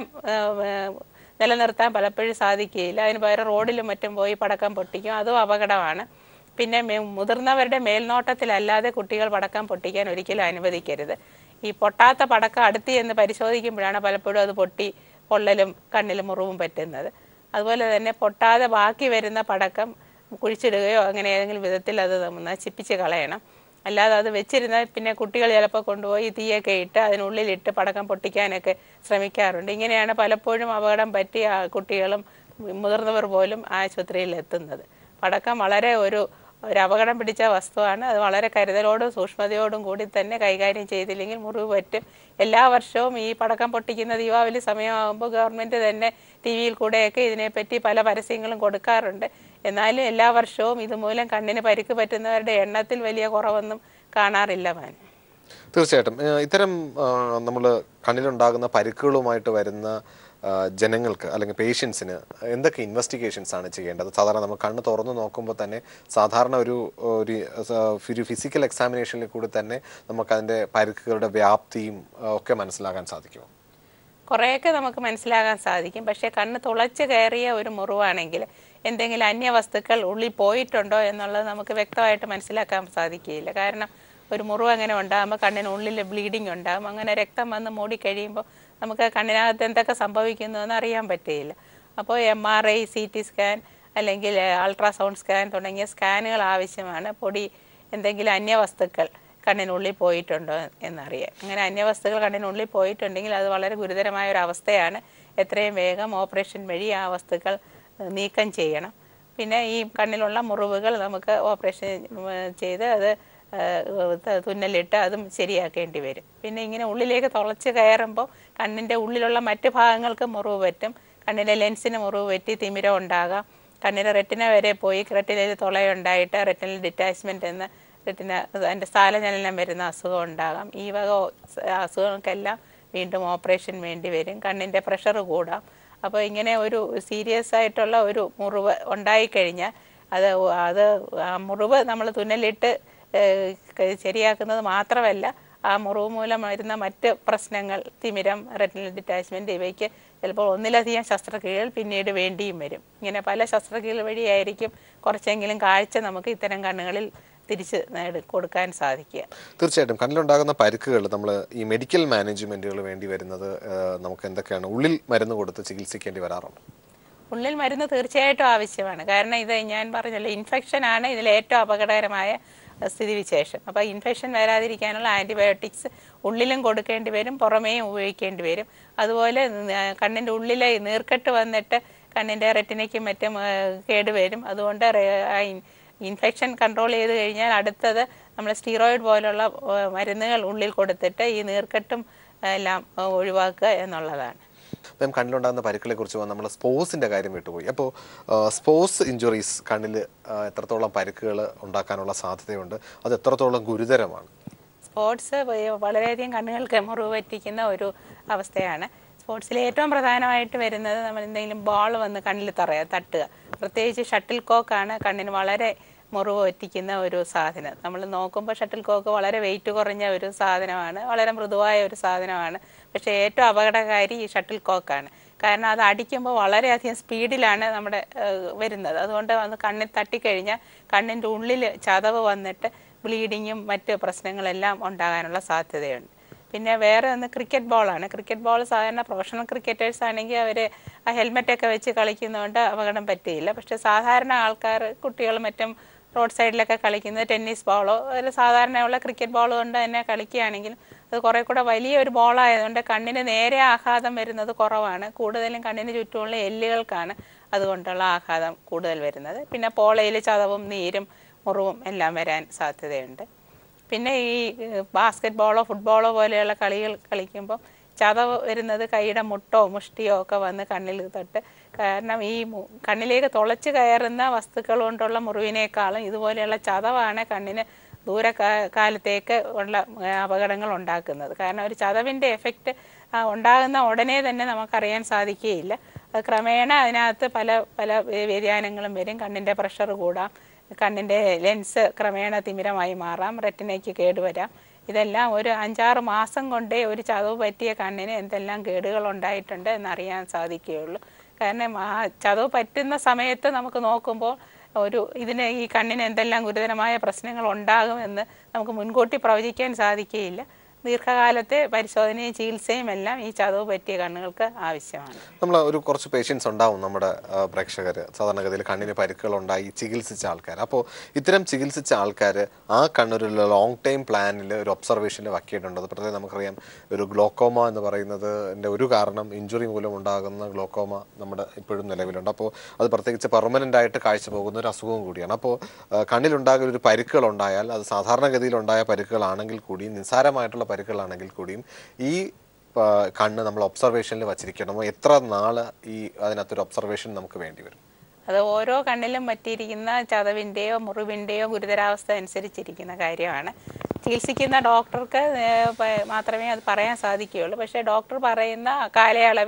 നിലനിർത്താൻ പലപ്പോഴും സാധിക്കുകയില്ല. അതിന് പകരം റോഡിലും മറ്റും പോയി പടക്കം പൊട്ടിക്കും, അതും അപകടമാണ്. പിന്നെ മുതിർന്നവരുടെ മേൽനോട്ടത്തിലല്ലാതെ കുട്ടികൾ പടക്കം പൊട്ടിക്കാൻ ഒരിക്കലും അനുവദിക്കരുത്. ഈ പൊട്ടാത്ത പടക്കം അടുത്ത് ചെന്ന് പരിശോധിക്കുമ്പോഴാണ് പലപ്പോഴും അത് പൊട്ടി പൊള്ളലും കണ്ണിൽ മുറിവും പറ്റുന്നത്. അതുപോലെ തന്നെ പൊട്ടാതെ ബാക്കി വരുന്ന പടക്കം കുഴിച്ചിടുകയോ അങ്ങനെ ഏതെങ്കിലും വിധത്തിൽ അത് നശിപ്പിച്ച് കളയണം. അല്ലാതെ അത് വെച്ചിരുന്നാൽ പിന്നെ കുട്ടികൾ ചിലപ്പോൾ കൊണ്ടുപോയി തീയൊക്കെ ഇട്ട് അതിനുള്ളിലിട്ട് പടക്കം പൊട്ടിക്കാനൊക്കെ ശ്രമിക്കാറുണ്ട്. ഇങ്ങനെയാണ് പലപ്പോഴും അപകടം പറ്റി കുട്ടികളും മുതിർന്നവർ പോലും ആശുപത്രിയിൽ എത്തുന്നത്. പടക്കം വളരെ ഒരു ഒരു അപകടം പിടിച്ച വസ്തുവാണ്. അത് വളരെ കരുതലോടും സൂക്ഷ്മതയോടും കൂടി തന്നെ കൈകാര്യം ചെയ്തില്ലെങ്കിൽ മുറിവ് പറ്റും. എല്ലാ വർഷവും ഈ പടക്കം പൊട്ടിക്കുന്ന ദീപാവലി സമയമാകുമ്പോൾ ഗവൺമെൻറ് തന്നെ ടി വിയിൽ കൂടെയൊക്കെ ഇതിനെപ്പറ്റി പല പരസ്യങ്ങളും കൊടുക്കാറുണ്ട്. എന്നാലും എല്ലാ വർഷവും ഇതുമൂലം കണ്ണിന് പരിക്ക് പറ്റുന്നവരുടെ എണ്ണത്തിൽ വലിയ കുറവൊന്നും കാണാറില്ല. മാൻ തീർച്ചയായിട്ടും ഇത്തരം നമ്മൾ കണ്ണിലുണ്ടാകുന്ന പരിക്കുകളുമായിട്ട് വരുന്ന ജനങ്ങൾക്ക് അല്ലെങ്കിൽ പേഷ്യൻസിന് എന്തൊക്കെ ഇൻവെസ്റ്റിഗേഷൻസ് ആണ് ചെയ്യേണ്ടത്? സാധാരണ നമ്മൾ കണ്ണ് തുറന്നു നോക്കുമ്പോൾ തന്നെ സാധാരണ ഒരു ഒരു ഫിസിക്കൽ എക്സാമിനേഷനിൽ കൂടി തന്നെ നമുക്കതിൻ്റെ പരിക്കുകളുടെ വ്യാപ്തിയും ഒക്കെ മനസ്സിലാക്കാൻ സാധിക്കുമോ? കുറേയൊക്കെ നമുക്ക് മനസ്സിലാകാൻ സാധിക്കും. പക്ഷേ കണ്ണ് തുളച്ച് കയറിയ ഒരു മുറിവാണെങ്കിൽ എന്തെങ്കിലും അന്യവസ്തുക്കൾ ഉള്ളിൽ പോയിട്ടുണ്ടോ എന്നുള്ളത് നമുക്ക് വ്യക്തമായിട്ട് മനസ്സിലാക്കാൻ സാധിക്കുകയില്ല. കാരണം ഒരു മുറിവ് അങ്ങനെ ഉണ്ടാകുമ്പോൾ കണ്ണിനുള്ളിൽ ബ്ലീഡിങ് ഉണ്ടാകും. അങ്ങനെ രക്തം വന്ന് മൂടിക്കഴിയുമ്പോൾ നമുക്ക് കണ്ണിനകത്ത് എന്തൊക്കെ സംഭവിക്കുന്നു എന്ന് അറിയാൻ പറ്റുകയില്ല. അപ്പോൾ M R I, C T scan അല്ലെങ്കിൽ അൾട്രാസൗണ്ട് സ്കാൻ തുടങ്ങിയ സ്കാനുകൾ ആവശ്യമാണ്. പൊടി എന്തെങ്കിലും അന്യവസ്തുക്കൾ കണ്ണിനുള്ളിൽ പോയിട്ടുണ്ടോ എന്നറിയാം. അങ്ങനെ അന്യവസ്തുക്കൾ കണ്ണിനുള്ളിൽ പോയിട്ടുണ്ടെങ്കിൽ അത് വളരെ ഗുരുതരമായ ഒരു അവസ്ഥയാണ്. എത്രയും വേഗം ഓപ്പറേഷൻ വഴി ആ വസ്തുക്കൾ നീക്കം ചെയ്യണം. പിന്നെ ഈ കണ്ണിലുള്ള മുറിവുകൾ നമുക്ക് ഓപ്പറേഷൻ ചെയ്ത് അത് തുന്നലിട്ട് അതും ശരിയാക്കേണ്ടി വരും. പിന്നെ ഇങ്ങനെ ഉള്ളിലേക്ക് തുളച്ച് കയറുമ്പോൾ കണ്ണിൻ്റെ ഉള്ളിലുള്ള മറ്റ് ഭാഗങ്ങൾക്ക് മുറിവ് പറ്റും. കണ്ണിൻ്റെ ലെൻസിന് മുറിവ് പറ്റി തിമിരം ഉണ്ടാകാം. കണ്ണിൻ്റെ റെറ്റിന വരെ പോയി റെറ്റിനയിൽ തുളയുണ്ടായിട്ട് റെറ്റിനൽ ഡിറ്റാച്ച്മെൻറ്റ് എന്ന റെറ്റിന അതിൻ്റെ സ്ഥാനചലനം വരുന്ന അസുഖം ഉണ്ടാകാം. ഈ വക അസുഖങ്ങൾക്കെല്ലാം വീണ്ടും ഓപ്പറേഷൻ വേണ്ടി വരും. കണ്ണിൻ്റെ പ്രഷർ കൂടാം. അപ്പോൾ ഇങ്ങനെ ഒരു സീരിയസ് ആയിട്ടുള്ള ഒരു മുറിവ് ഉണ്ടായിക്കഴിഞ്ഞാൽ അത് അത് ആ മുറിവ് നമ്മൾ തുന്നലിട്ട് ശരിയാക്കുന്നത് മാത്രമല്ല, ആ മുറിവ് മൂലം വരുന്ന മറ്റ് പ്രശ്നങ്ങൾ, തിമിരം, റെറ്റിനൽ ഡിറ്റാച്ച്മെൻറ്റ്, ഇവയ്ക്ക് ചിലപ്പോൾ ഒന്നിലധികം ശസ്ത്രക്രിയകൾ പിന്നീട് വേണ്ടിയും വരും. ഇങ്ങനെ പല ശസ്ത്രക്രിയകൾ വഴിയായിരിക്കും കുറച്ചെങ്കിലും കാഴ്ച നമുക്ക് ഇത്തരം കണ്ണുകളിൽ തിരിച്ച് കൊടുക്കാൻ സാധിക്കുക. തീർച്ചയായിട്ടും കണ്ണിലുണ്ടാകുന്ന പരിക്കുകൾ നമ്മൾ ഈ മെഡിക്കൽ മാനേജ്മെൻറ്റുകൾ വേണ്ടി വരുന്നത് നമുക്ക് എന്തൊക്കെയാണ്? ഉള്ളിൽ മരുന്ന് കൊടുത്ത് ചികിത്സിക്കേണ്ടി വരാറുണ്ട്? ഉള്ളിൽ മരുന്ന് തീർച്ചയായിട്ടും ആവശ്യമാണ്. കാരണം ഇത് ഞാൻ പറഞ്ഞല്ലോ, ഇൻഫെക്ഷനാണ് ഇതിൽ ഏറ്റവും അപകടകരമായ സ്ഥിതിവിശേഷം. അപ്പോൾ ഇൻഫെക്ഷൻ വരാതിരിക്കാനുള്ള ആൻറ്റിബയോട്ടിക്സ് ഉള്ളിലും കൊടുക്കേണ്ടി വരും, പുറമേയും ഉപയോഗിക്കേണ്ടി വരും. അതുപോലെ കണ്ണിൻ്റെ ഉള്ളിലെ നീർക്കെട്ട് വന്നിട്ട് കണ്ണിൻ്റെ റെറ്റിനയ്ക്കും മറ്റും കേടുവരും. അതുകൊണ്ട് ഇൻഫെക്ഷൻ കൺട്രോൾ ചെയ്ത് കഴിഞ്ഞാൽ അടുത്തത് നമ്മൾ സ്റ്റീറോയിഡ് പോലുള്ള മരുന്നുകൾ ഉള്ളിൽ കൊടുത്തിട്ട് ഈ നീർക്കെട്ടും എല്ലാം ഒഴിവാക്കുക എന്നുള്ളതാണ്. മാം, കണ്ണിലുണ്ടാകുന്ന പരിക്കുകളെ കുറിച്ച് നമ്മൾ സ്പോർട്സിൻ്റെ കാര്യം വിട്ടുപോയി. അപ്പോൾ സ്പോർട്സ് ഇഞ്ചുറീസ് കണ്ണിൽ എത്രത്തോളം പരിക്കുകൾ ഉണ്ടാക്കാനുള്ള സാധ്യതയുണ്ട്? അത് എത്രത്തോളം ഗുരുതരമാണ്? സ്പോർട്സ് വളരെയധികം കണ്ണുകൾക്ക് മുറിവ് പറ്റിക്കുന്ന ഒരു അവസ്ഥയാണ്. സ്പോർട്സിൽ ഏറ്റവും പ്രധാനമായിട്ട് വരുന്നത് നമ്മൾ എന്തെങ്കിലും ബോൾ വന്ന് കണ്ണിൽ തറയുക, തട്ടുക. പ്രത്യേകിച്ച് ഷട്ടിൽ കോക്കാണ് കണ്ണിന് വളരെ മുറിവ് പറ്റിക്കുന്ന ഒരു സാധനം. നമ്മൾ നോക്കുമ്പോൾ ഷട്ടിൽ കോക്ക് വളരെ വെയിറ്റ് കുറഞ്ഞ ഒരു സാധനമാണ്, വളരെ മൃദുവായ ഒരു സാധനമാണ്. പക്ഷേ ഏറ്റവും അപകടകാരി ഈ ഷട്ടിൽ കോക്കാണ്. കാരണം അത് അടിക്കുമ്പോൾ വളരെയധികം സ്പീഡിലാണ് നമ്മുടെ വരുന്നത്. അതുകൊണ്ട് അത് കണ്ണിൽ തട്ടിക്കഴിഞ്ഞാൽ കണ്ണിൻ്റെ ഉള്ളിൽ ചതവ് വന്നിട്ട് ബ്ലീഡിങ്ങും മറ്റ് പ്രശ്നങ്ങളെല്ലാം ഉണ്ടാകാനുള്ള സാധ്യതയുണ്ട്. പിന്നെ വേറെ ഒന്ന് ക്രിക്കറ്റ് ബോളാണ്. ക്രിക്കറ്റ് ബോൾ സാധാരണ പ്രൊഫഷണൽ ക്രിക്കറ്റേഴ്സ് ആണെങ്കിൽ അവർ ആ ഹെൽമെറ്റൊക്കെ വെച്ച് കളിക്കുന്നതുകൊണ്ട് അപകടം പറ്റിയില്ല. പക്ഷേ സാധാരണ ആൾക്കാർ, കുട്ടികൾ മറ്റും റോഡ് സൈഡിലൊക്കെ കളിക്കുന്നത് ടെന്നീസ് ബോളോ അതിൽ സാധാരണയുള്ള ക്രിക്കറ്റ് ബോൾ കൊണ്ട് തന്നെ കളിക്കുകയാണെങ്കിൽ അത് കുറേ കൂടെ വലിയൊരു ബോളായതുകൊണ്ട് കണ്ണിന് നേരെ ആഘാതം വരുന്നത് കുറവാണ്. കൂടുതലും കണ്ണിന് ചുറ്റുമുള്ള എല്ലുകൾക്കാണ് അതുകൊണ്ടുള്ള ആഘാതം കൂടുതൽ വരുന്നത്. പിന്നെ പോളയിൽ ചതവും നീരും മുറിവും എല്ലാം വരാൻ സാധ്യതയുണ്ട്. പിന്നെ ഈ ബാസ്കറ്റ് ബോളോ ഫുട്ബോളോ പോലെയുള്ള കളികൾ കളിക്കുമ്പോൾ ചതവ് വരുന്നത് കൈയുടെ മുട്ടോ മുഷ്ടിയോ ഒക്കെ വന്ന് കണ്ണിൽ തൊട്ട്. കാരണം ഈ കണ്ണിലേക്ക് തുളച്ച് കയറുന്ന വസ്തുക്കൾ കൊണ്ടുള്ള മുറിവിനേക്കാളും ഇതുപോലെയുള്ള ചതവാണ് കണ്ണിന് ദൂര കാലത്തേക്ക് ഉള്ള അപകടങ്ങൾ ഉണ്ടാക്കുന്നത്. കാരണം ഒരു ചതവിൻ്റെ എഫക്റ്റ് ഉണ്ടാകുന്ന ഉടനെ തന്നെ നമുക്കറിയാൻ സാധിക്കുകയില്ല. അത് ക്രമേണ അതിനകത്ത് പല പല വ്യതിയാനങ്ങളും വരും. കണ്ണിൻ്റെ പ്രഷർ കൂടാം, കണ്ണിൻ്റെ ലെൻസ് ക്രമേണ തിമിരമായി മാറാം, റെറ്റിനയ്ക്ക് കേടുവരാം. ഇതെല്ലാം ഒരു അഞ്ചാറ് മാസം കൊണ്ടേ ഒരു ചതവ് പറ്റിയ കണ്ണിന് എന്തെല്ലാം കേടുകൾ ഉണ്ടായിട്ടുണ്ട് എന്നറിയാൻ സാധിക്കുകയുള്ളൂ. കാരണം ആ ചതവ് പറ്റുന്ന സമയത്ത് നമുക്ക് നോക്കുമ്പോൾ ഒരു ഇതിന് ഈ കണ്ണിന് എന്തെല്ലാം ഗുരുതരമായ പ്രശ്നങ്ങൾ ഉണ്ടാകുമെന്ന് നമുക്ക് മുൻകൂട്ടി പ്രവചിക്കാൻ സാധിക്കുകയില്ല. ദീർഘകാലത്തെ പരിശോധനയും ചികിത്സയും എല്ലാം ഈ ചതവ് പറ്റിയ കണ്ണുകൾക്ക് ആവശ്യമാണ്. നമ്മൾ ഒരു കുറച്ച് പേഷ്യൻസ് ഉണ്ടാവും നമ്മുടെ പ്രേക്ഷകർ, സാധാരണഗതിയിൽ കണ്ണിന് പരിക്കുകൾ ഉണ്ടായി ചികിത്സിച്ച ആൾക്കാർ. അപ്പോൾ ഇത്തരം ചികിത്സിച്ച ആൾക്കാർ ആ കണ്ണൊരു ലോങ് ടൈം പ്ലാനിൽ ഒരു ഒബ്സർവേഷനിൽ വയ്ക്കിയിട്ടുണ്ട്. അത് പ്രത്യേകം നമുക്കറിയാം, ഒരു ഗ്ലോക്കോമ എന്ന് പറയുന്നത് എൻ്റെ ഒരു കാരണം ഇഞ്ചുറി മൂലം ഉണ്ടാകുന്ന ഗ്ലോക്കോമ നമ്മുടെ ഇപ്പോഴും നിലവിലുണ്ട്. അപ്പോൾ അത് പ്രത്യേകിച്ച് പെർമനൻ്റ് ആയിട്ട് കാഴ്ച പോകുന്ന ഒരു അസുഖവും കൂടിയാണ്. അപ്പോൾ കണ്ണിലുണ്ടാകുന്ന ഒരു പരിക്കുകൾ ഉണ്ടായാൽ അത് സാധാരണഗതിയിലുണ്ടായ പരിക്കുകളാണെങ്കിൽ കൂടിയും നിസ്സാരമായിട്ടുള്ള പരിക്കുകളാണെങ്കിൽ കൂടിയും ഈ കണ്ണ് നമ്മൾ ഒബ്സർവേഷനിൽ വച്ചിരിക്കണമോ? എത്ര നാള് ഈ അതിനകത്തൊരു ഒബ്സർവേഷൻ നമുക്ക് വേണ്ടി വരും? അത് ഓരോ കണ്ണിലും പറ്റിയിരിക്കുന്ന ചതവിൻ്റെയോ മുറിവിൻ്റെയോ ഗുരുതരാവസ്ഥ അനുസരിച്ചിരിക്കുന്ന കാര്യമാണ്. ചികിത്സിക്കുന്ന ഡോക്ടർക്ക് മാത്രമേ അത് പറയാൻ സാധിക്കുകയുള്ളൂ. പക്ഷേ ഡോക്ടർ പറയുന്ന കാലയളവിൽ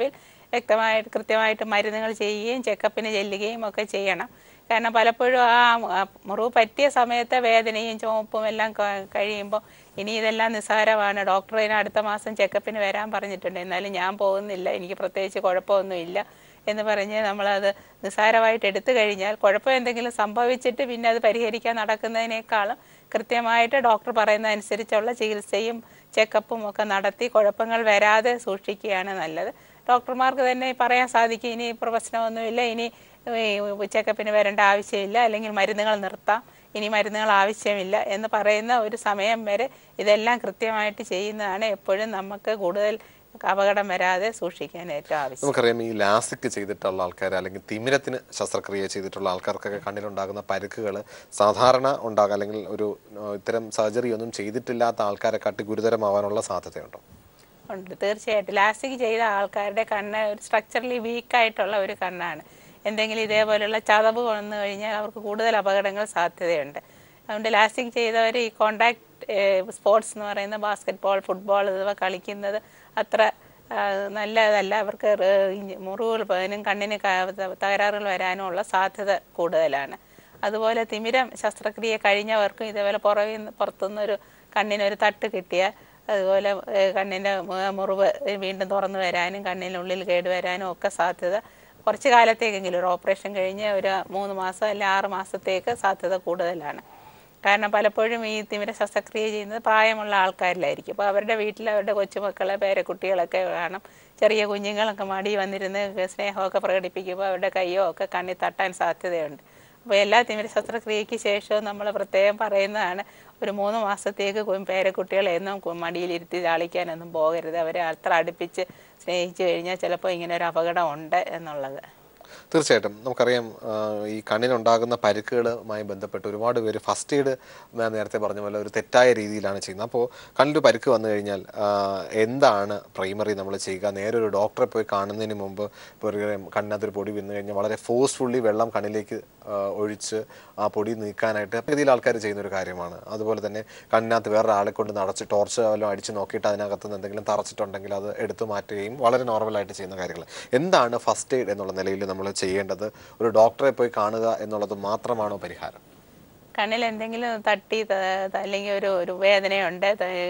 വ്യക്തമായിട്ട് കൃത്യമായിട്ട് മരുന്നുകൾ ചെയ്യുകയും ചെക്കപ്പിന് ചെല്ലുകയും ഒക്കെ ചെയ്യണം. കാരണം പലപ്പോഴും ആ മുറിവ് പറ്റിയ സമയത്തെ വേദനയും ചുവപ്പും എല്ലാം കഴിയുമ്പോൾ ഇനി ഇതെല്ലാം നിസ്സാരമാണ്, ഡോക്ടറിന് അടുത്ത മാസം ചെക്കപ്പിന് വരാൻ പറഞ്ഞിട്ടുണ്ട്, എന്നാലും ഞാൻ പോകുന്നില്ല, എനിക്ക് പ്രത്യേകിച്ച് കുഴപ്പമൊന്നുമില്ല എന്ന് പറഞ്ഞ് നമ്മളത് നിസ്സാരമായിട്ട് എടുത്തു കഴിഞ്ഞാൽ കുഴപ്പം എന്തെങ്കിലും സംഭവിച്ചിട്ട് പിന്നെ അത് പരിഹരിക്കാൻ നടക്കുന്നതിനേക്കാളും കൃത്യമായിട്ട് ഡോക്ടർ പറയുന്ന അനുസരിച്ചുള്ള ചികിത്സയും ചെക്കപ്പും ഒക്കെ നടത്തി കുഴപ്പങ്ങൾ വരാതെ സൂക്ഷിക്കുകയാണ് നല്ലത്. ഡോക്ടർമാർക്ക് തന്നെ പറയാൻ സാധിക്കും ഇനി ഇപ്പോൾ പ്രശ്നമൊന്നുമില്ല, ഇനി ചെക്കപ്പിന് വരേണ്ട ആവശ്യമില്ല, അല്ലെങ്കിൽ മരുന്നുകൾ നിർത്താം, ഇനി മരുന്നുകൾ ആവശ്യമില്ല എന്ന് പറയുന്ന ഒരു സമയം വരെ ഇതെല്ലാം കൃത്യമായിട്ട് ചെയ്യുന്നതാണ് എപ്പോഴും നമുക്ക് കൂടുതൽ അപകടം വരാതെ സൂക്ഷിക്കാൻ ഏറ്റവും ആവശ്യം. നമുക്കറിയാം ഈ ലാസിക് ചെയ്തിട്ടുള്ള ആൾക്കാർ അല്ലെങ്കിൽ തിമിരത്തിന് ശസ്ത്രക്രിയ ചെയ്തിട്ടുള്ള ആൾക്കാർക്കൊക്കെ കണ്ണിലുണ്ടാകുന്ന പരിക്കുകൾ സാധാരണ ഉണ്ടാകുക അല്ലെങ്കിൽ ഒരു ഇത്തരം സർജറി ഒന്നും ചെയ്തിട്ടില്ലാത്ത ആൾക്കാരെ കാട്ടി ഗുരുതരമാവാനുള്ള സാധ്യതയുണ്ടോ? ഉണ്ട്, തീർച്ചയായിട്ടും. ലാസിക് ചെയ്ത ആൾക്കാരുടെ കണ്ണ് ഒരു സ്ട്രക്ചറലി വീക്കായിട്ടുള്ള ഒരു കണ്ണാണ്. എന്തെങ്കിലും ഇതേപോലെയുള്ള ചതവ് വന്നു കഴിഞ്ഞാൽ അവർക്ക് കൂടുതൽ അപകടങ്ങൾ സാധ്യതയുണ്ട്. അതുകൊണ്ട് ലാസിക് ചെയ്തവർ ഈ കോണ്ടാക്ട് സ്പോർട്സ് എന്ന് പറയുന്ന ബാസ്കറ്റ് ബോൾ, ഫുട്ബോൾ എന്നിവ കളിക്കുന്നത് അത്ര നല്ലതല്ല. അവർക്ക് മുറിവുകൾ പോകാനും കണ്ണിന് തകരാറുകൾ വരാനും ഉള്ള സാധ്യത കൂടുതലാണ്. അതുപോലെ തിമിരം ശസ്ത്രക്രിയ കഴിഞ്ഞവർക്കും ഇതേപോലെ പുറകിൽ പുറത്തുനിന്നൊരു കണ്ണിനൊരു തട്ട് കിട്ടിയാൽ അതുപോലെ കണ്ണിൻ്റെ മുറിവ് വീണ്ടും തുറന്നു വരാനും കണ്ണിനുള്ളിൽ കേടുവരാനും ഒക്കെ സാധ്യത കുറച്ച് കാലത്തേക്കെങ്കിലും, ഒരു ഓപ്പറേഷൻ കഴിഞ്ഞ് ഒരു മൂന്ന് മാസം അല്ലെങ്കിൽ ആറ് മാസത്തേക്ക് സാധ്യത കൂടുതലാണ്. കാരണം പലപ്പോഴും ഈ തിമിര ശസ്ത്രക്രിയ ചെയ്യുന്നത് പ്രായമുള്ള ആൾക്കാരിലായിരിക്കും. അപ്പോൾ അവരുടെ വീട്ടിൽ അവരുടെ കൊച്ചുമക്കളെ പേരക്കുട്ടികളൊക്കെ കാണും. ചെറിയ കുഞ്ഞുങ്ങളൊക്കെ മടി വന്നിരുന്ന് സ്നേഹമൊക്കെ പ്രകടിപ്പിക്കുമ്പോൾ അവരുടെ കയ്യോ ഒക്കെ കണ്ണിൽ തട്ടാൻ സാധ്യതയുണ്ട്. അപ്പോൾ എല്ലാ തിമിര ശസ്ത്രക്രിയയ്ക്ക് ശേഷവും നമ്മൾ പ്രത്യേകം പറയുന്നതാണ് ഒരു മൂന്ന് മാസത്തേക്ക് പേരക്കുട്ടികളെ എന്നും മടിയിലിരുത്തി ലാളിക്കാനൊന്നും പോകരുത്. അവരെ അത്ര അടുപ്പിച്ച് സ്നേഹിച്ചു കഴിഞ്ഞാൽ ചിലപ്പോൾ ഇങ്ങനെ ഒരു അപകടം ഉണ്ട് എന്നുള്ളത്. തീർച്ചയായിട്ടും നമുക്കറിയാം ഈ കണ്ണിനുണ്ടാകുന്ന പരിക്കുകളുമായി ബന്ധപ്പെട്ട് ഒരുപാട് പേര് ഫസ്റ്റ് എയ്ഡ് നേരത്തെ പറഞ്ഞ പോലെ ഒരു തെറ്റായ രീതിയിലാണ് ചെയ്യുന്നത്. അപ്പോൾ കണ്ണിൽ പരിക്ക് വന്നു കഴിഞ്ഞാൽ എന്താണ് പ്രൈമറി നമ്മൾ ചെയ്യുക? നേരെ ഒരു ഡോക്ടറെ പോയി കാണുന്നതിന് മുമ്പ് ഇപ്പോൾ കണ്ണിനകത്തൊരു പൊടി വന്നു കഴിഞ്ഞാൽ വളരെ ഫോഴ്സ്ഫുള്ളി വെള്ളം കണ്ണിലേക്ക് ഒഴിച്ച് ആ പൊടി നീക്കാനായിട്ട് രീതിയിൽ ആൾക്കാർ ചെയ്യുന്നൊരു കാര്യമാണ്. അതുപോലെ തന്നെ കണ്ണിനകത്ത് വേറെ ആളെ കൊണ്ട് നടച്ച് ടോർച്ച് വല്ലതും അടിച്ച് നോക്കിയിട്ട് അതിനകത്ത് നിന്ന് എന്തെങ്കിലും തറച്ചിട്ടുണ്ടെങ്കിൽ അത് എടുത്തു മാറ്റുകയും വളരെ നോർമലായിട്ട് ചെയ്യുന്ന കാര്യങ്ങൾ. എന്താണ് ഫസ്റ്റ് എയ്ഡ് എന്നുള്ള നിലയിൽ നമ്മൾ ചെയ്യേണ്ടത്? ഒരു ഡോക്ടറെ പോയി കാണുക എന്നുള്ളത് മാത്രമാണോ പരിഹാരം? കണ്ണിൽ എന്തെങ്കിലും തട്ടി അല്ലെങ്കിൽ ഒരു ഒരു വേദനയുണ്ട്,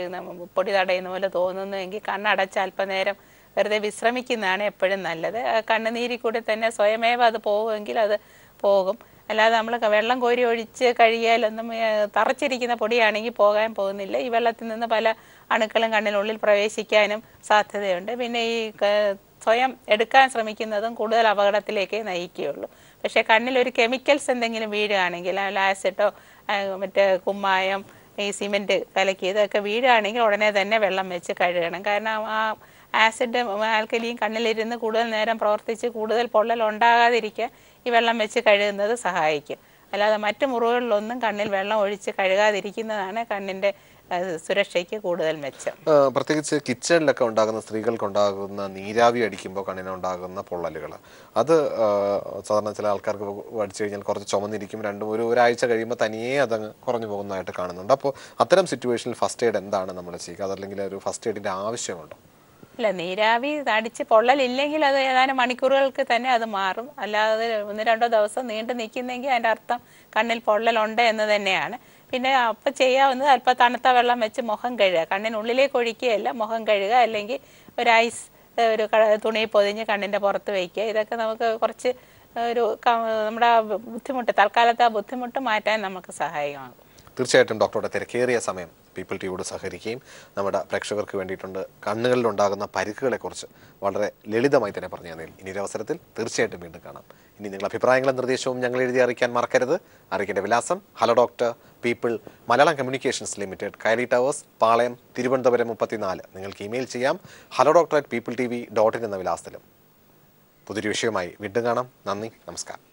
പൊടി തടയുന്ന പോലെ തോന്നുന്നുവെങ്കിൽ കണ്ണടച്ച് അല്പനേരം വെറുതെ വിശ്രമിക്കുന്നതാണ് എപ്പോഴും നല്ലത്. കണ്ണുനീരിൽ കൂടി തന്നെ സ്വയമേവ അത് പോകുമെങ്കിൽ അത് പോകും. അല്ലാതെ നമ്മൾ വെള്ളം കോരി ഒഴിച്ച് കഴുകിയാലൊന്നും തറച്ചിരിക്കുന്ന പൊടിയാണെങ്കിൽ പോകാൻ പോകുന്നില്ല. ഈ വെള്ളത്തിൽ നിന്ന് പല അണുക്കളും കണ്ണിനുള്ളിൽ പ്രവേശിക്കാനും സാധ്യതയുണ്ട്. പിന്നെ ഈ സ്വയം എടുക്കാൻ ശ്രമിക്കുന്നതും കൂടുതൽ അപകടത്തിലേക്ക് നയിക്കുകയുള്ളൂ. പക്ഷേ കണ്ണിലൊരു കെമിക്കൽസ് എന്തെങ്കിലും വീഴുകയാണെങ്കിൽ, ആസിഡോ മറ്റേ കുമ്മായം, ഈ സിമെൻറ്റ് കലക്കിയതൊക്കെ വീഴുകയാണെങ്കിൽ ഉടനെ തന്നെ വെള്ളം വെച്ച് കഴുകണം. കാരണം ആ ആസിഡ് ആൽക്കലിയും കണ്ണിലിരുന്ന് കൂടുതൽ നേരം പ്രവർത്തിച്ച് കൂടുതൽ പൊള്ളൽ ഉണ്ടാകാതിരിക്കാൻ ഈ വെള്ളം വെച്ച് കഴുകുന്നത് സഹായിക്കും. അല്ലാതെ മറ്റു മുറിവുകളിലൊന്നും കണ്ണിൽ വെള്ളം ഒഴിച്ച് കഴുകാതിരിക്കുന്നതാണ് കണ്ണിൻ്റെ സുരക്ഷയ്ക്ക് കൂടുതൽ മെച്ചം. പ്രത്യേകിച്ച് കിച്ചണിലൊക്കെ ഉണ്ടാകുന്ന സ്ത്രീകൾക്കുണ്ടാകുന്ന നീരാവി അടിക്കുമ്പോൾ കണ്ണിനുണ്ടാകുന്ന പൊള്ളലുകൾ, അത് സാധാരണ ചില ആൾക്കാർക്ക് അടിച്ചു കഴിഞ്ഞാൽ കുറച്ച് ചുമന്നിരിക്കും, രണ്ടും ഒരു ഒരാഴ്ച കഴിയുമ്പോൾ തനിയെ അതങ്ങ് കുറഞ്ഞു പോകുന്നതായിട്ട് കാണുന്നുണ്ട്. അപ്പോൾ അത്തരം സിറ്റുവേഷനിൽ ഫസ്റ്റ് എയ്ഡ് എന്താണ് നമ്മൾ ചെയ്യുക? അതല്ലെങ്കിൽ ഒരു ഫസ്റ്റ് എയ്ഡിൻ്റെ ആവശ്യമുണ്ടോ? ഇല്ല, നീരാവി അടിച്ച് പൊള്ളലില്ലെങ്കിൽ അത് ഏതാനും മണിക്കൂറുകൾക്ക് തന്നെ അത് മാറും. അല്ലാതെ ഒന്ന് രണ്ടോ ദിവസം നീണ്ടു നിൽക്കുന്നെങ്കിൽ അതിൻ്റെ അർത്ഥം കണ്ണിൽ പൊള്ളലുണ്ട് എന്ന് തന്നെയാണ്. പിന്നെ അപ്പം ചെയ്യാവുന്നത് അല്പം തണുത്ത വെള്ളം വെച്ച് മുഖം കഴുകുക. കണ്ണിനുള്ളിലേക്ക് ഒഴിക്കുകയല്ല, മുഖം കഴുകുക. അല്ലെങ്കിൽ ഒരു ഐസ് ഒരു തുണി പൊതിഞ്ഞ് കണ്ണിൻ്റെ പുറത്ത് വയ്ക്കുക. ഇതൊക്കെ നമുക്ക് കുറച്ച് ഒരു നമ്മുടെ ബുദ്ധിമുട്ട്, തൽക്കാലത്തെ ആ ബുദ്ധിമുട്ട് മാറ്റാൻ നമുക്ക് സഹായകമാകും. തീർച്ചയായിട്ടും ഡോക്ടറുടെ തിരക്കേറിയ സമയം പീപ്പിൾ ടിവിയോട് സഹകരിക്കുകയും നമ്മുടെ പ്രേക്ഷകർക്ക് വേണ്ടിയിട്ടുണ്ട് കണ്ണുകളിലുണ്ടാകുന്ന പരിക്കുകളെക്കുറിച്ച് വളരെ ലളിതമായി തന്നെ പറഞ്ഞു തന്നതിൽ ഇനി ഒരു അവസരത്തിൽ തീർച്ചയായിട്ടും വീണ്ടും കാണാം. ഇനി നിങ്ങളുടെ അഭിപ്രായങ്ങളും നിർദ്ദേശവും ഞങ്ങൾ എഴുതി അറിയിക്കാൻ മറക്കരുത്. അറിയിക്കേണ്ട വിലാസം hello doctor people Malayalam communications limited, Kairali towers, Palayam, Thiruvananthapuram മുപ്പത്തിനാല്. നിങ്ങൾക്ക് ഇമെയിൽ ചെയ്യാം hello doctor at people T V dot in എന്ന വിലാസത്തിലും. പുതിയൊരു വിഷയമായി വീണ്ടും കാണാം. നന്ദി, നമസ്കാരം.